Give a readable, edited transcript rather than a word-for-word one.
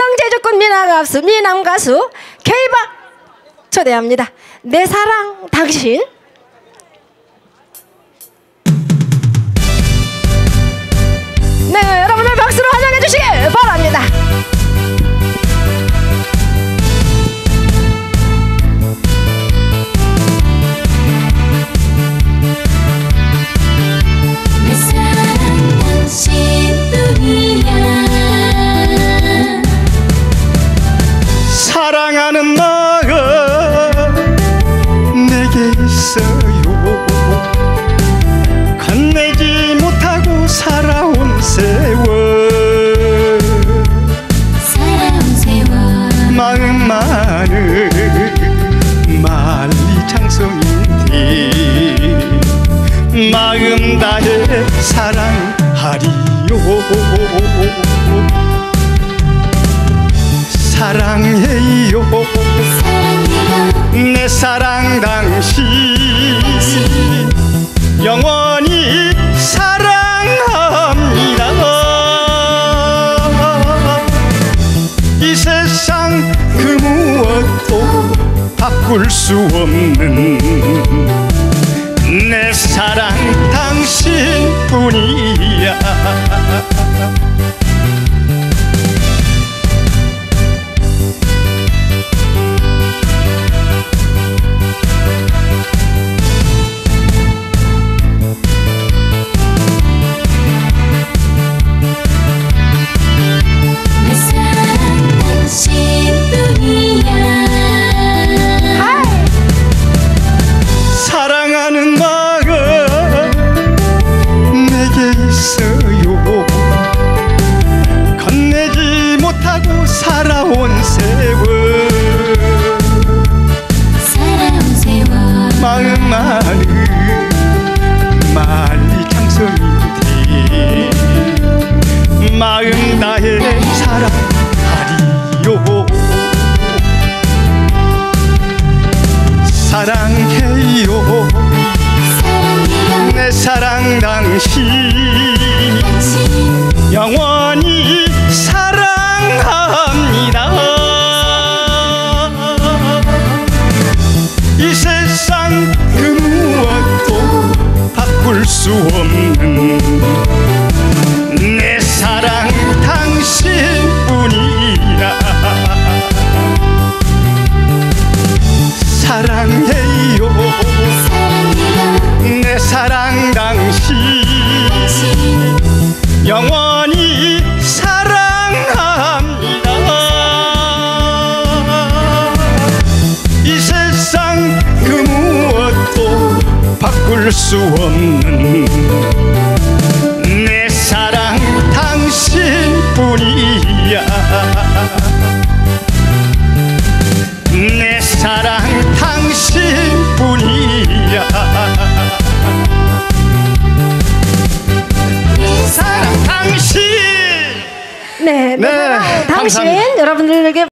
제주꾼 미남 가수 K바 초대합니다. 내 사랑 당신. 네, 여러분들 박수로 환영해 주시길 바랍니다. 내 사랑 당신뿐이야. 사랑하는 마음 내게 있어요. 건네지 못하고 살아온 세월 마음만은 만리장성인데 마음 다해 사랑하리요. 사랑해요. 내 사랑 당신 영원히 사랑합니다. 이 세상 그 무엇도 바꿀 수 없는 내 사랑 당신뿐이야. 사랑하는 마음 내게 있어요. 건네지 못하고 살아온 세월 마음만은 만리장성인데 마음 다해 사랑하리요. 사랑해요. 내 사랑 당신 영원히 사랑합니다. 이 세상 그 무엇도 바꿀 수 없는 내 사랑 당신뿐이야. 사랑해요. 내 사랑 당신 영원히 사랑합니다. 이 세상 그 무엇도 바꿀 수 없는 내 사랑 당신뿐이야. 내 사랑 당신뿐이야. 사랑 당신. 네, 내 사랑 당신. 감사합니다. 여러분들에게